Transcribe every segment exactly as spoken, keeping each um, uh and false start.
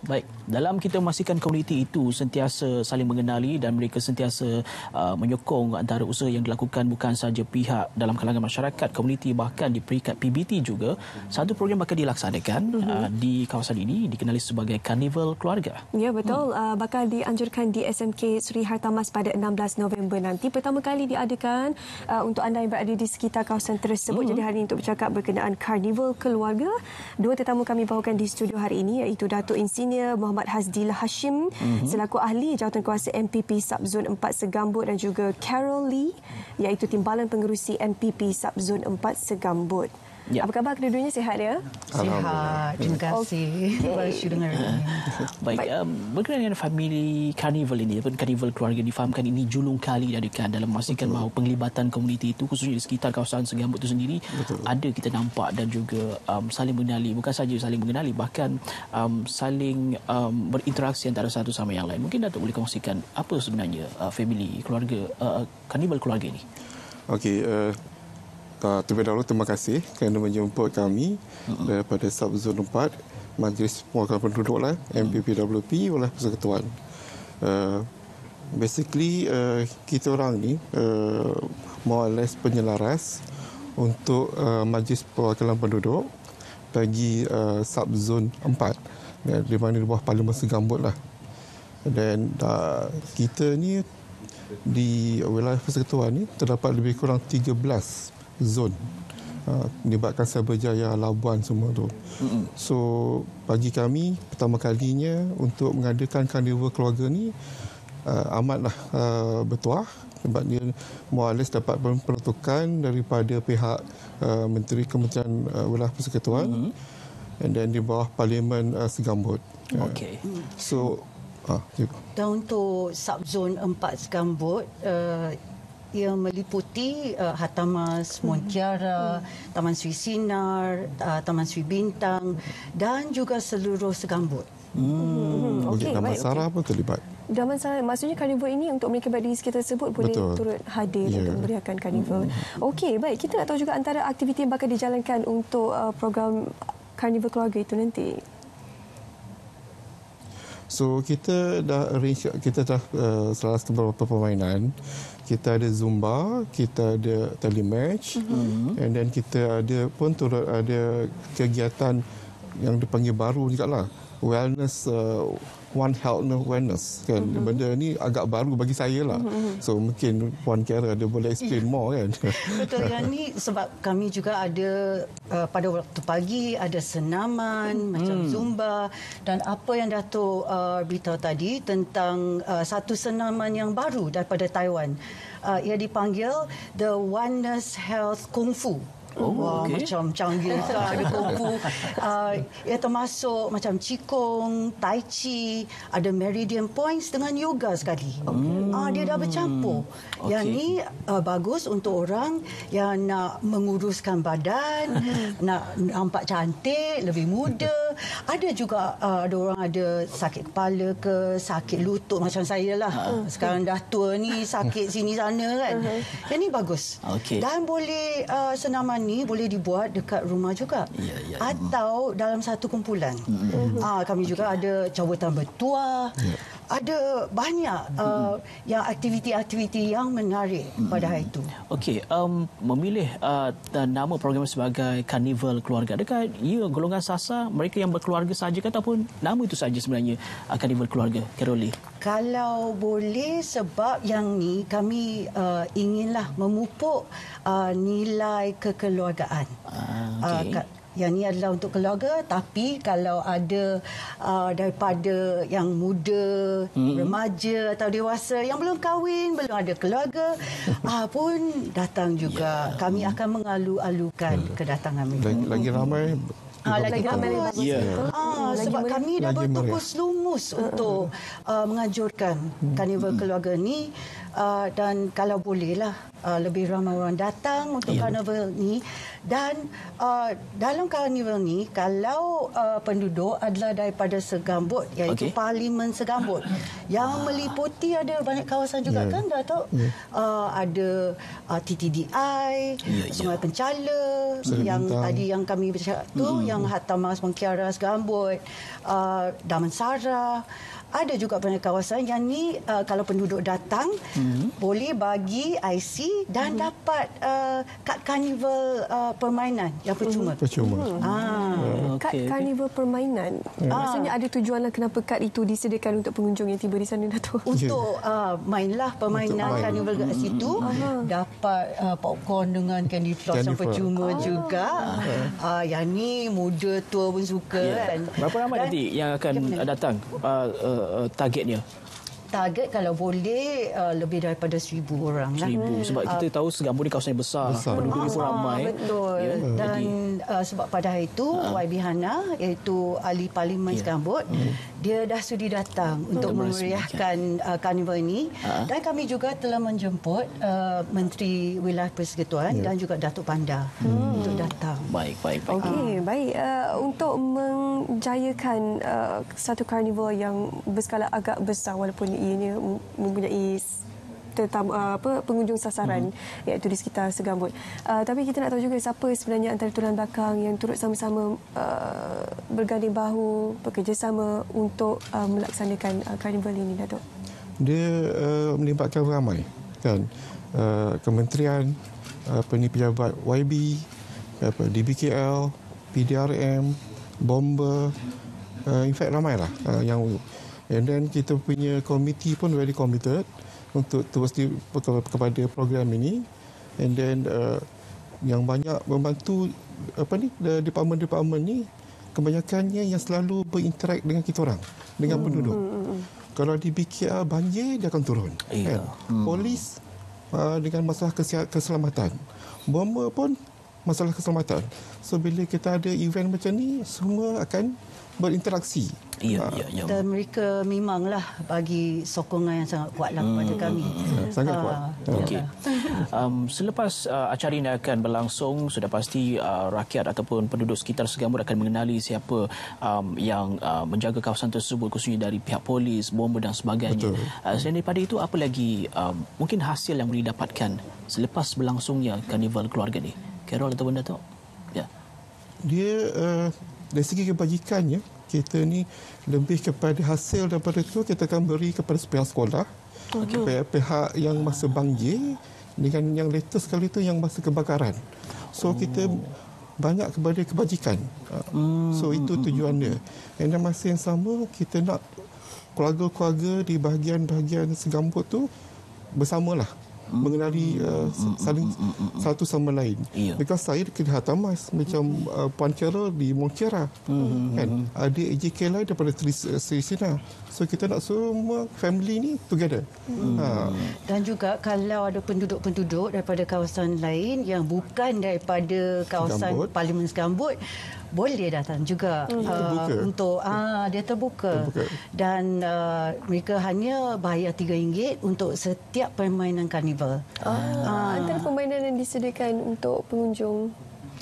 Baik, dalam kita memastikan komuniti itu sentiasa saling mengenali dan mereka sentiasa uh, menyokong antara usaha yang dilakukan bukan sahaja pihak dalam kalangan masyarakat, komuniti, bahkan di peringkat P B T juga, satu program bakal dilaksanakan uh-huh. uh, di kawasan ini dikenali sebagai Karnival Keluarga. Ya, betul. Hmm. Uh, bakal dianjurkan di S M K Sri Hartamas pada enam belas November nanti. Pertama kali diadakan uh, untuk anda yang berada di sekitar kawasan tersebut. Uh-huh. Jadi hari ini untuk bercakap berkenaan Karnival Keluarga, dua tetamu kami bawakan di studio hari ini iaitu Datuk Insinyur Muhammad Hasdillah Hashim mm-hmm. selaku ahli jawatankuasa M P P Subzon empat Segambut dan juga Carol Lee iaitu Timbalan Pengerusi M P P Subzon empat Segambut. Ya. Apa khabar kedua-duanya, sihat ya? Sihat, terima kasih. Okay. Dengar. Baik, Baik. Um, berkenaan dengan family carnival ini ataupun karnival keluarga, difahamkan ini julung kali diadakan dalam memastikan bahawa penglibatan komuniti itu khususnya di sekitar kawasan Segambut itu sendiri Betul. ada kita nampak dan juga um, saling mengenali, bukan saja saling mengenali, bahkan um, saling um, berinteraksi antara satu sama yang lain. Mungkin Datuk boleh kongsikan apa sebenarnya uh, family keluarga uh, karnival keluarga ini? Okey, uh... Uh, terlebih dahulu terima kasih kerana menjemput kami uh-huh. daripada Subzon empat Majlis Perwakilan Penduduk lah, uh-huh. M P P W P oleh Persekutuan. Uh, basically uh, kita orang ni uh, more or less penyelaras untuk uh, Majlis Perwakilan Penduduk bagi uh, Subzon empat uh, di mana di bawah Parlimen Segambut lah. Dan uh, kita ni di wilayah Persekutuan ni terdapat lebih kurang tiga belas zon uh, melibatkan Cyberjaya, Labuan semua tu. Mm-hmm. So bagi kami pertama kalinya untuk mengadakan karnival keluarga ni uh, amatlah uh, bertuah sebab dia more or less dapat peruntukan daripada pihak uh, Menteri Kementerian uh, Wilayah Persekutuan mm-hmm. and then di bawah Parlimen uh, Segambut. Okey. Uh, so uh, dan untuk Subzon empat Segambut uh, yang meliputi uh, Hartamas, Montiara, hmm. Taman Sri Sinar, uh, Taman Sri Bintang dan juga seluruh Segambut. Hmm. Hmm. Okey, Damansara okay. pun terlibat. Damansara, maksudnya karnival ini untuk mereka berada di sekitar tersebut boleh Betul. turut hadir yeah. untuk memberiakan karnival. Hmm. Okey, baik. Kita nak tahu juga antara aktiviti yang bakal dijalankan untuk uh, program karnival keluarga itu nanti. So kita dah arrange, kita dah uh, selaras beberapa permainan. Kita ada Zumba, kita ada telematch, mm-hmm. and then kita ada pun turut ada kegiatan yang dipanggil baru juga lah, wellness, uh, One Health Wellness kan. Mm-hmm. Benda ni agak baru bagi saya lah. Mm-hmm. So mungkin Puan Kara dia boleh explain more kan. Betul, yang ni sebab kami juga ada uh, pada waktu pagi ada senaman mm. macam Zumba dan apa yang Datuk uh, beritahu tadi tentang uh, satu senaman yang baru daripada Taiwan. Uh, ia dipanggil The Oneness Health Kung Fu. Oh, wah, okay. Macam canggih kan, ada kungfu. Uh, ia termasuk macam Qigong, Tai Chi, ada Meridian Points dengan yoga sekali. Okay. Uh, dia dah bercampur. Okay. Yang ni uh, bagus untuk orang yang nak menguruskan badan, nak nampak cantik, lebih muda. Ada juga uh, ada orang ada sakit kepala ke, sakit lutut macam saya lah. Uh. Sekarang dah tua ni, sakit sini sana kan. Uh-huh. Yang ni bagus. Okay. Dan boleh uh, senaman ni boleh dibuat dekat rumah juga ya, ya. atau dalam satu kumpulan. Mm-hmm. Ah, kami juga ada cabutan bertuah. Ya. Ada banyak uh, mm-hmm. yang aktiviti-aktiviti yang menarik mm-hmm. pada hari itu. Okey, um, memilih uh, nama program sebagai Karnival Keluarga, adakah ia golongan sasar mereka yang berkeluarga sahaja ataupun nama itu saja sebenarnya uh, Karnival Keluarga, Caroli? Kalau boleh, sebab yang ni kami uh, inginlah memupuk uh, nilai kekeluargaan. Ah, okay. uh, Yang ni adalah untuk keluarga, tapi kalau ada uh, daripada yang muda, hmm. remaja atau dewasa yang belum kahwin, belum ada keluarga, uh, pun datang juga. Yeah. Kami akan mengalu-alukan yeah. kedatangan mereka. Lagi, lagi ramai. Ah, lagi ramai bagus. Yeah. Ah, lagi sebab kami dah bertukus lumus uh, untuk uh, menganjurkan hmm. karnival keluarga ni uh, dan kalau bolehlah uh, lebih ramai orang datang untuk Ya. karnival ni. Dan uh, dalam karnival ni, kalau uh, penduduk adalah daripada Segambut, iaitu Okey. Parlimen Segambut, yang meliputi ada banyak kawasan juga Ya. kan, Datuk? Ya. Uh, ada uh, T T D I, Ya, ya. Sungai Pencala, Seri yang Bintang. tadi yang kami bercakap tu, hmm. yang Hatamas Mengkiara Segambut, uh, Damansara. Ada juga banyak kawasan yang ni uh, kalau penduduk datang hmm. boleh bagi I C dan hmm. dapat uh, kad karnival uh, permainan yang percuma. Percuma. Hmm. Ah. Kad Okey. karnival permainan. Maksudnya ada tujuan lah kenapa kad itu disediakan untuk pengunjung yang tiba di sana, Datuk. Untuk uh, mainlah permainan Untuk main. karnival kat situ, dapat uh, popcorn dengan candy floss Candy yang floss. percuma juga. Uh, yang ni muda tua pun suka kan. Berapa ramai Dan nanti yang akan Ya, datang uh, uh, uh, targetnya? target kalau boleh uh, lebih daripada seribu orang lah. Seribu. Sebab kita tahu Segambut ni kawasan yang besar. Besar. Penduduk pun ramai. Betul. Ya, Dan jadi, uh, sebab pada hari itu Y B Hana, iaitu ahli Parlimen Ya. Segambut, dia dah sudi datang untuk memeriahkan uh, karnival ini. Ha. Dan kami juga telah menjemput uh, Menteri Wilayah Persekutuan dan juga Datuk Panda untuk datang. baik, baik, baik. Okey, baik. Uh, untuk menjayakan uh, satu karnival yang berskala agak besar walaupun ianya mempunyai tetamu, uh, apa pengunjung sasaran hmm. iaitu di sekitar Segambut. Uh, tapi kita nak tahu juga siapa sebenarnya antara tulang belakang yang turut sama-sama uh, berganding bahu, bekerjasama untuk uh, melaksanakan uh, karnival ini, Datuk. Dia uh, melibatkan ramai kan, uh, kementerian, uh, apa ni, pejabat Y B, apa D B K L, P D R M, Bomber, uh, in fact ramailah uh, yang, and then kita punya komiti pun very committed untuk terus di, kepada program ini, and then uh, yang banyak membantu apa ni, department-department ni kebanyakannya yang selalu berinteract dengan kita orang, dengan penduduk. Kalau di B K L banjir, dia akan turun. Iya. Kan? Hmm. Polis uh, dengan masalah kesiha- keselamatan. Bomber pun masalah keselamatan. So bila kita ada event macam ni, semua akan berinteraksi. Ya, ya, ya. Dan mereka memanglah bagi sokongan yang sangat kuatlah kepada kami. Sangat kuat. Ah, Okey. Um, selepas uh, acara ini akan berlangsung, sudah pasti uh, rakyat ataupun penduduk sekitar Segambut akan mengenali siapa um, yang uh, menjaga kawasan tersebut, khususnya dari pihak polis, bomber dan sebagainya. Uh, selain daripada itu, apa lagi um, mungkin hasil yang boleh didapatkan selepas berlangsungnya karnival keluarga ni? Carol atau benda tu? Ya. Dia uh, dari segi kebajikannya, kita ni lebih kepada hasil daripada itu kita akan beri kepada pihak sekolah, okay. pihak yang masa banjir, dengan yang latest sekali itu yang masa kebakaran. So oh. kita banyak kepada kebajikan. Hmm. So itu tujuan dia. Dan dalam masa yang sama kita nak keluarga-keluarga di bahagian-bahagian Segambut tu bersamalah. Hmm. Mengenali uh, saling hmm. satu sama lain. Iya. Because saya di Hatamas macam uh, Puan Carol di Mongkera, hmm. kan ada A J K lain daripada Sri Sina. So kita nak semua family ni together. Hmm. Ha. Dan juga kalau ada penduduk-penduduk daripada kawasan lain yang bukan daripada kawasan Segambut. Parlimen Segambut, boleh datang juga Hmm. uh, Terbuka. untuk ah dia terbuka, Terbuka. dan uh, mereka hanya bayar tiga ringgit untuk setiap permainan karnival. Ah, antara permainan yang disediakan untuk pengunjung,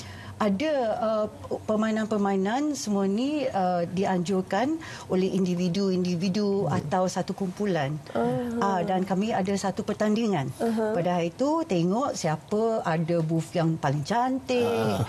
Ada uh, permainan-permainan semua ni uh, dianjurkan oleh individu-individu uh-huh. atau satu kumpulan. Uh-huh. Uh, dan kami ada satu pertandingan. Uh-huh. Pada hari itu tengok siapa ada booth yang paling cantik, uh-huh.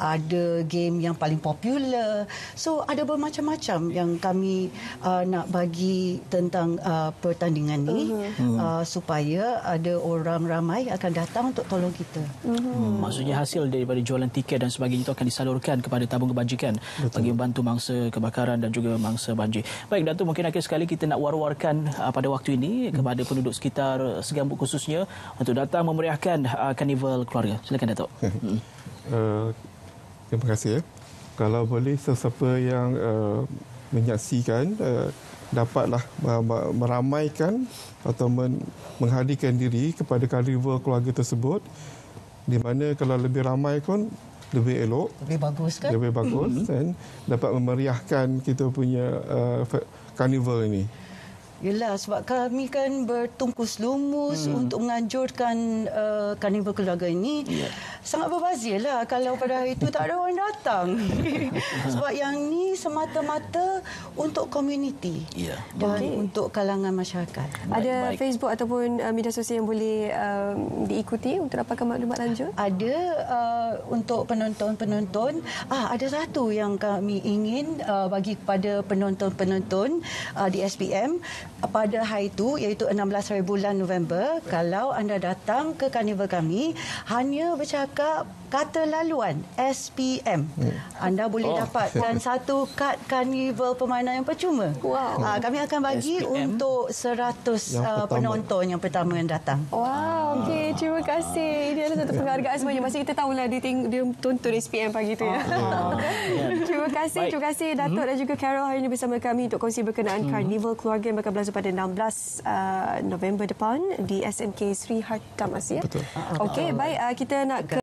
ada game yang paling popular. So ada bermacam-macam yang kami uh, nak bagi tentang uh, pertandingan ni, uh-huh. uh, supaya ada orang ramai akan datang untuk tolong kita. Uh-huh. Hmm, maksudnya hasil daripada jualan tiket dan sebagainya itu akan disalurkan kepada tabung kebajikan. Betul. Bagi membantu mangsa kebakaran dan juga mangsa banjir. Baik, Datuk, mungkin akhir sekali kita nak war-warkan uh, pada waktu ini hmm. kepada penduduk sekitar Segambut khususnya untuk datang memeriahkan uh, karnival keluarga. Silakan, Datuk. hmm. uh, terima kasih. Ya. Kalau boleh sesiapa yang uh, menyaksikan uh, dapatlah uh, meramaikan atau men- menghadirkan diri kepada karnival keluarga tersebut, di mana kalau lebih ramai pun lebih elok, lebih bagus kan? Lebih bagus, mm-hmm. dan dapat memeriahkan kita punya uh, karnival ini. Yelah, sebab kami kan bertungkus lumus hmm. untuk menganjurkan uh, karnival keluarga ini. Yeah. Sangat berbazir lah kalau pada hari itu tak ada orang datang. Sebab yang ni semata-mata untuk komuniti yeah. dan okay. untuk kalangan masyarakat. Ada baik. Facebook ataupun uh, media sosial yang boleh uh, diikuti untuk dapatkan maklumat lanjut? Ada uh, untuk penonton-penonton. Ah, ada satu yang kami ingin uh, bagi kepada penonton-penonton uh, di S P M pada hari itu, iaitu enam belas hari bulan November. Kalau anda datang ke karnival kami, hanya bercakap kata laluan S P M. Hmm. Anda boleh oh. dapatkan satu kad karnival permainan yang percuma. Wow. Uh, kami akan bagi S P M untuk seratus uh, penonton yang pertama yang datang. Wow, okey. Terima kasih. Ini adalah satu penghargaan sebenarnya. Masa kita tahulah dia, teng- dia tonton S P M pagi tu ya. Oh. Terima kasih. Baik. Terima kasih Datuk hmm. dan juga Carol hari ini bersama kami untuk kongsi berkenaan hmm. karnival keluarga yang bakal berlangsung pada enam belas uh, November depan di S M K Sri Hartamas ya. Betul. Uh, okey, baik. Uh, kita nak ke